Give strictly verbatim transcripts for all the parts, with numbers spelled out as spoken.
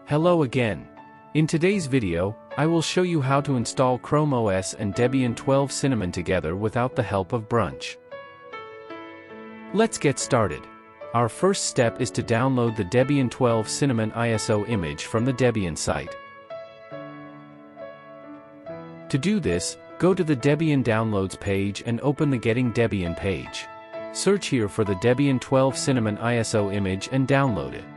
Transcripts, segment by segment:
Hello again. In today's video, I will show you how to install Chrome O S and Debian twelve Cinnamon together without the help of Brunch. Let's get started. Our first step is to download the Debian twelve Cinnamon I S O image from the Debian site. To do this, go to the Debian Downloads page and open the Getting Debian page. Search here for the Debian twelve Cinnamon I S O image and download it.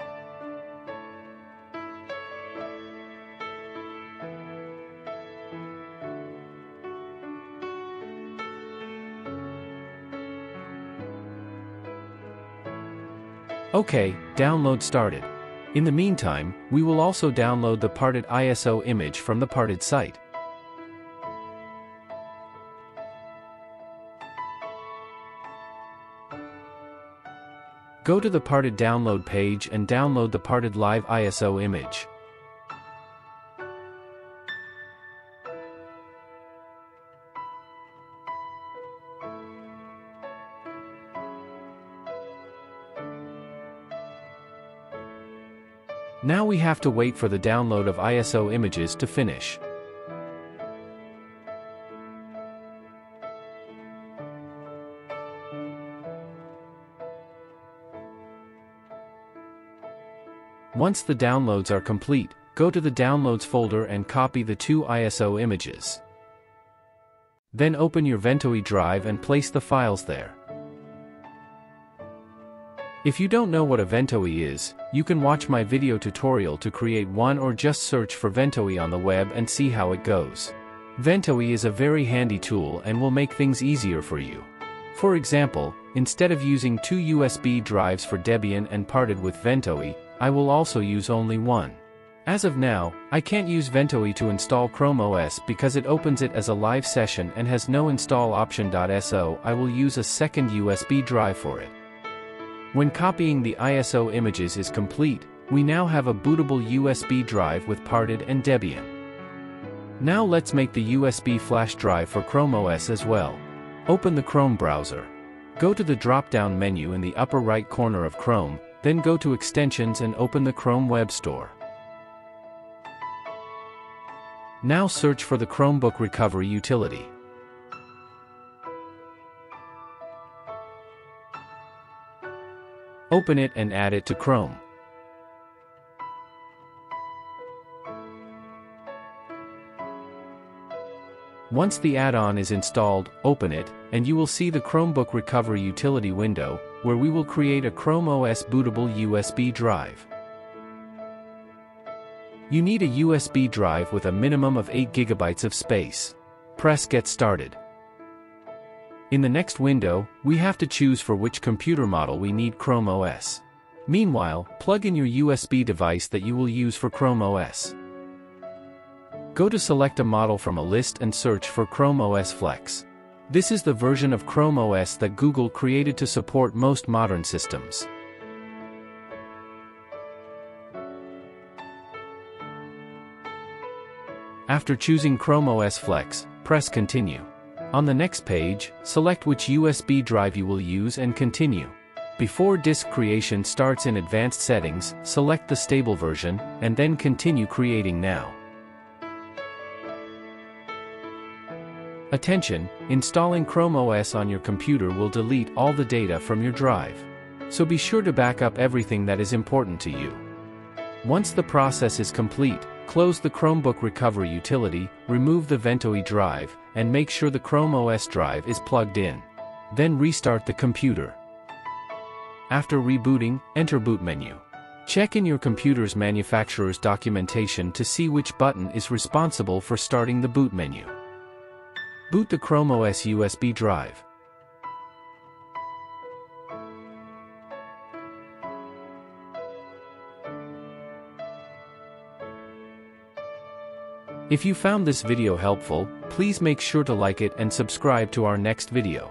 Okay, download started. In the meantime, we will also download the Gparted I S O image from the Gparted site. Go to the Gparted download page and download the Gparted Live I S O image. Now we have to wait for the download of I S O images to finish. Once the downloads are complete, go to the Downloads folder and copy the two I S O images. Then open your Ventoy drive and place the files there. If you don't know what a Ventoy is, you can watch my video tutorial to create one or just search for Ventoy on the web and see how it goes. Ventoy is a very handy tool and will make things easier for you. For example, instead of using two U S B drives for Debian and Gparted with Ventoy, I will also use only one. As of now, I can't use Ventoy to install Chrome O S because it opens it as a live session and has no install option. So I will use a second U S B drive for it. When copying the I S O images is complete, we now have a bootable U S B drive with Gparted and Debian. Now let's make the U S B flash drive for Chrome O S as well. Open the Chrome browser. Go to the drop-down menu in the upper right corner of Chrome, then go to Extensions and open the Chrome Web Store. Now search for the Chromebook Recovery utility. Open it and add it to Chrome. Once the add-on is installed, open it, and you will see the Chromebook Recovery utility window, where we will create a Chrome O S bootable U S B drive. You need a U S B drive with a minimum of eight gigabytes of space. Press Get Started. In the next window, we have to choose for which computer model we need Chrome O S. Meanwhile, plug in your U S B device that you will use for Chrome O S. Go to select a model from a list and search for Chrome O S Flex. This is the version of Chrome O S that Google created to support most modern systems. After choosing Chrome O S Flex, press Continue. On the next page, select which U S B drive you will use and continue. Before disk creation starts in Advanced Settings, select the stable version, and then continue creating now. Attention, installing Chrome O S on your computer will delete all the data from your drive. So be sure to back up everything that is important to you. Once the process is complete, close the Chromebook Recovery utility, remove the Ventoy drive, and make sure the Chrome O S drive is plugged in. Then restart the computer. After rebooting, enter Boot menu. Check in your computer's manufacturer's documentation to see which button is responsible for starting the boot menu. Boot the Chrome O S U S B drive. If you found this video helpful, please make sure to like it and subscribe to our next video.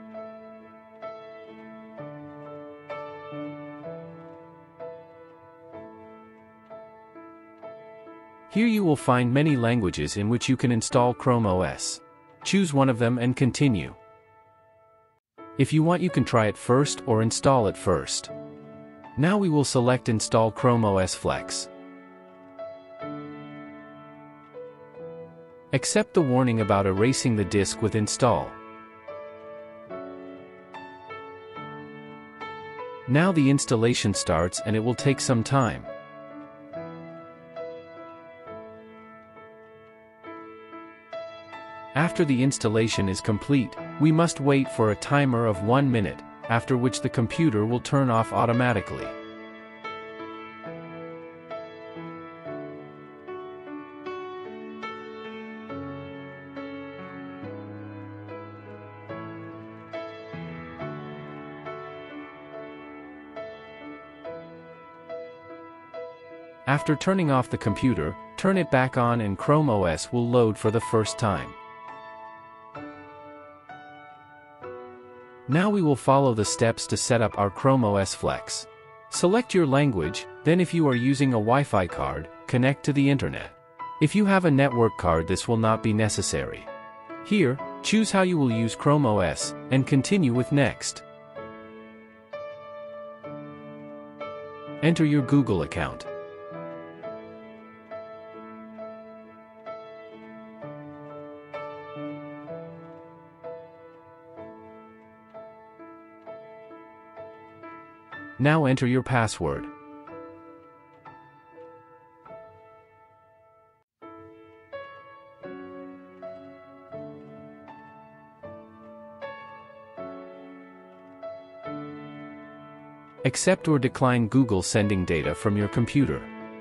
Here you will find many languages in which you can install Chrome O S. Choose one of them and continue. If you want, you can try it first or install it first. Now we will select Install Chrome O S Flex. Accept the warning about erasing the disk with install. Now the installation starts and it will take some time. After the installation is complete, we must wait for a timer of one minute, after which the computer will turn off automatically. After turning off the computer, turn it back on and Chrome O S will load for the first time. Now we will follow the steps to set up our Chrome O S Flex. Select your language, then if you are using a Wi-Fi card, connect to the internet. If you have a network card, this will not be necessary. Here, choose how you will use Chrome O S, and continue with Next. Enter your Google account. Now enter your password. Accept or decline Google sending data from your computer.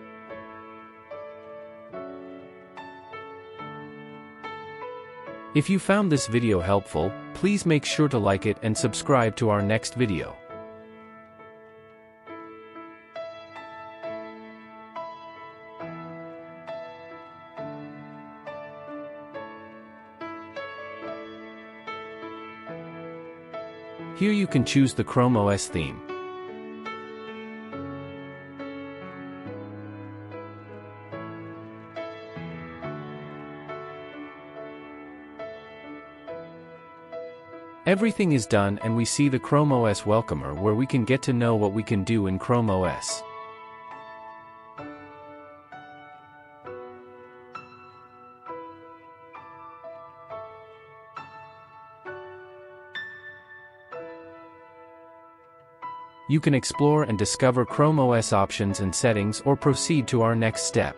If you found this video helpful, please make sure to like it and subscribe to our next video. Here you can choose the Chrome O S theme. Everything is done and we see the Chrome O S Welcomer where we can get to know what we can do in Chrome O S. You can explore and discover Chrome O S options and settings or proceed to our next step.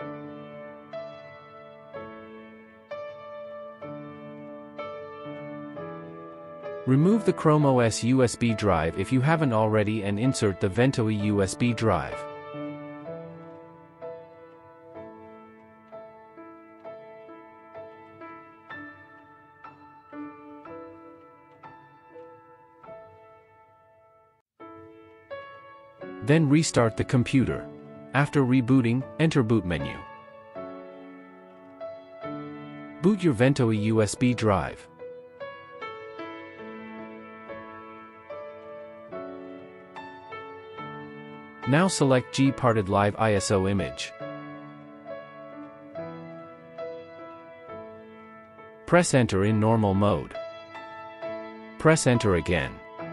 Remove the Chrome O S U S B drive if you haven't already and insert the Ventoy U S B drive. Then restart the computer. After rebooting, enter Boot menu. Boot your Ventoy U S B drive. Now select Gparted Live I S O image. Press enter in normal mode. Press enter again.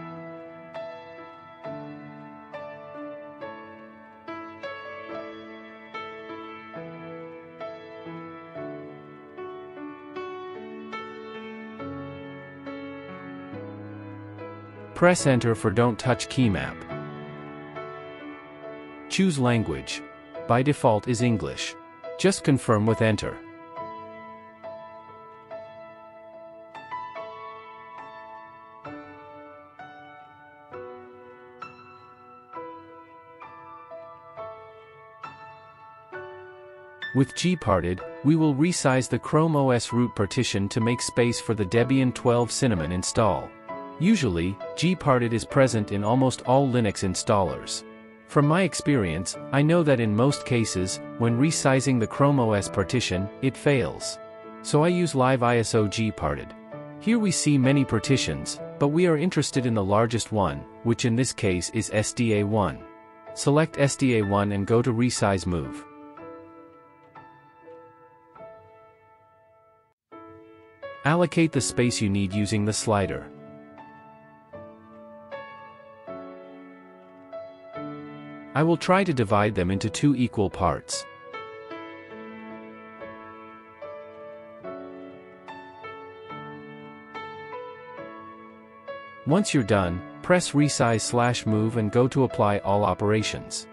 Press enter for Don't Touch Key Map. Choose language. By default is English. Just confirm with enter. With Gparted, we will resize the Chrome O S root partition to make space for the Debian twelve Cinnamon install. Usually, Gparted is present in almost all Linux installers. From my experience, I know that in most cases, when resizing the Chrome O S partition, it fails. So I use Live I S O Gparted. Here we see many partitions, but we are interested in the largest one, which in this case is S D A one. Select S D A one and go to Resize Move. Allocate the space you need using the slider. I will try to divide them into two equal parts. Once you're done, press resize slash move and go to apply all operations.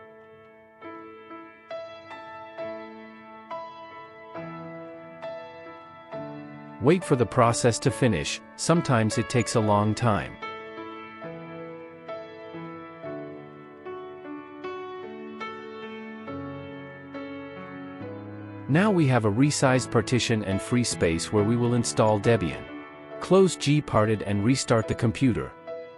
Wait for the process to finish, sometimes it takes a long time. Now we have a resized partition and free space where we will install Debian. Close Gparted and restart the computer.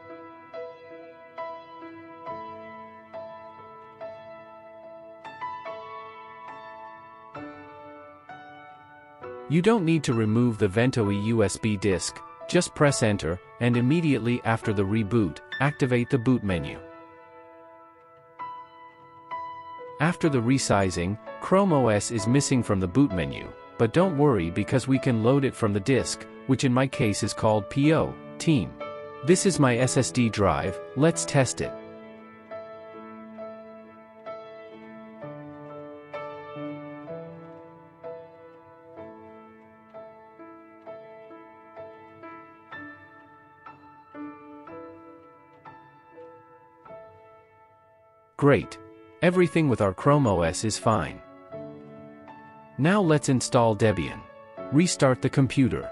You don't need to remove the Ventoy U S B disk, just press enter, and immediately after the reboot, activate the boot menu. After the resizing, Chrome O S is missing from the boot menu, but don't worry because we can load it from the disk, which in my case is called P O, Team. This is my S S D drive, let's test it. Great. Everything with our Chrome O S is fine. Now let's install Debian. Restart the computer.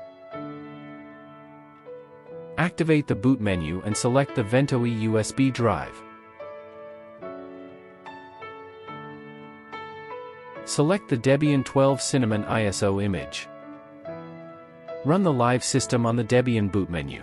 Activate the boot menu and select the Ventoy U S B drive. Select the Debian twelve Cinnamon I S O image. Run the live system on the Debian boot menu.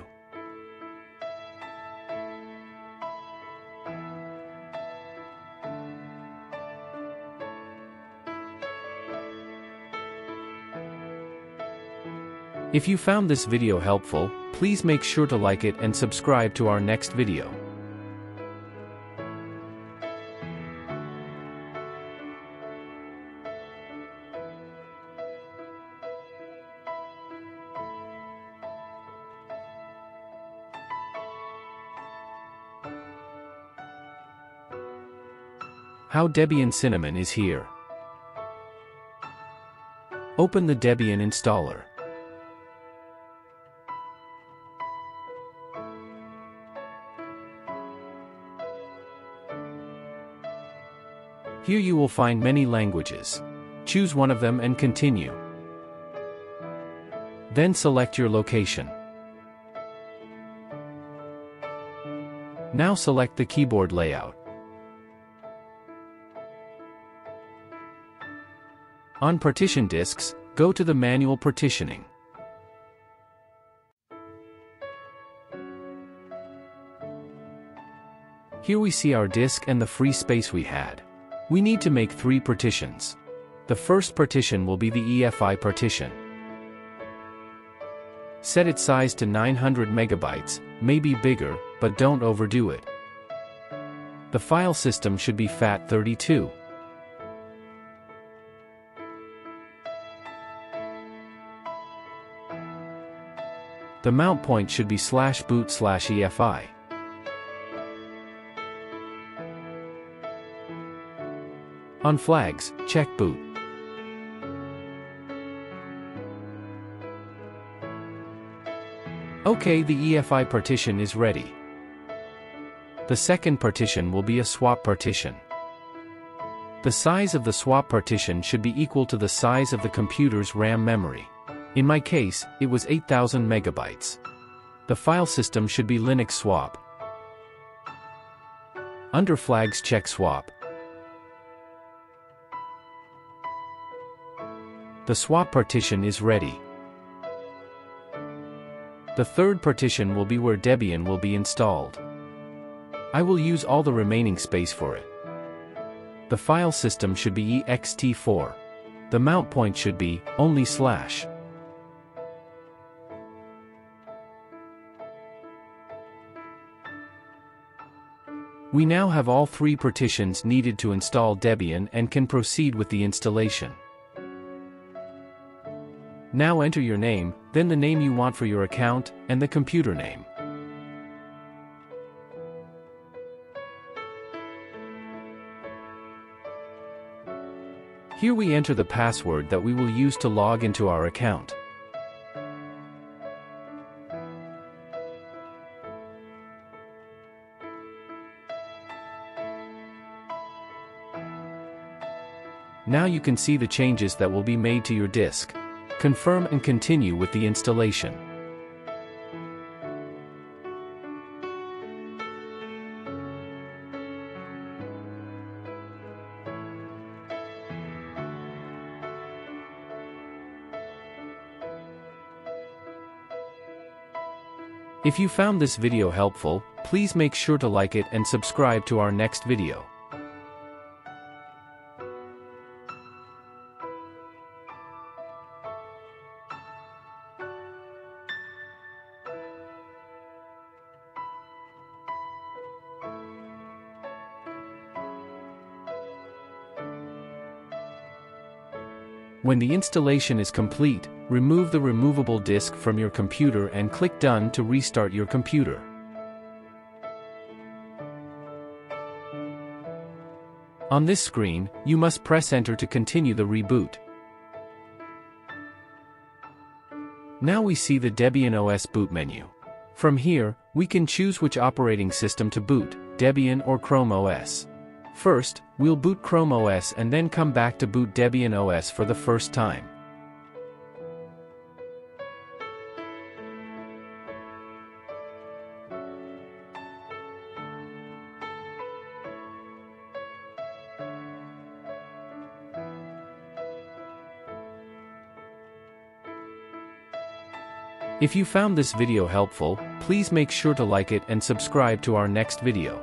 If you found this video helpful, please make sure to like it and subscribe to our next video. How Debian Cinnamon is here. Open the Debian installer. Here you will find many languages. Choose one of them and continue. Then select your location. Now select the keyboard layout. On partition disks, go to the manual partitioning. Here we see our disk and the free space we had. We need to make three partitions. The first partition will be the E F I partition. Set its size to nine hundred megabytes, maybe bigger, but don't overdo it. The file system should be FAT thirty-two. The mount point should be slash boot slash E F I. On flags, check boot. Okay, the E F I partition is ready. The second partition will be a swap partition. The size of the swap partition should be equal to the size of the computer's RAM memory. In my case, it was eight thousand megabytes. The file system should be Linux swap. Under flags, check swap. The swap partition is ready. The third partition will be where Debian will be installed. I will use all the remaining space for it. The file system should be E X T four. The mount point should be only slash. We now have all three partitions needed to install Debian and can proceed with the installation. Now enter your name, then the name you want for your account, and the computer name. Here we enter the password that we will use to log into our account. Now you can see the changes that will be made to your disk. Confirm and continue with the installation. If you found this video helpful, please make sure to like it and subscribe to our next video. When the installation is complete, remove the removable disk from your computer and click Done to restart your computer. On this screen, you must press Enter to continue the reboot. Now we see the Debian O S boot menu. From here, we can choose which operating system to boot, Debian or Chrome O S. First, we'll boot Chrome O S and then come back to boot Debian O S for the first time. If you found this video helpful, please make sure to like it and subscribe to our next video.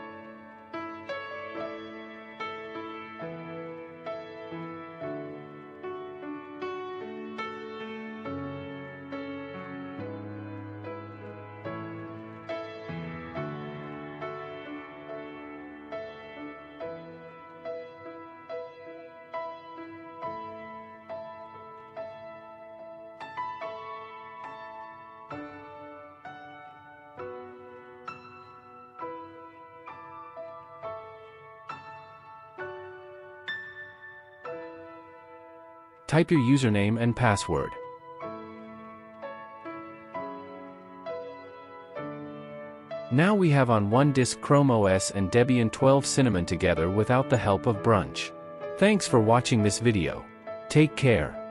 Type your username and password. Now we have on one disk Chrome O S and Debian twelve Cinnamon together without the help of Brunch. Thanks for watching this video. Take care.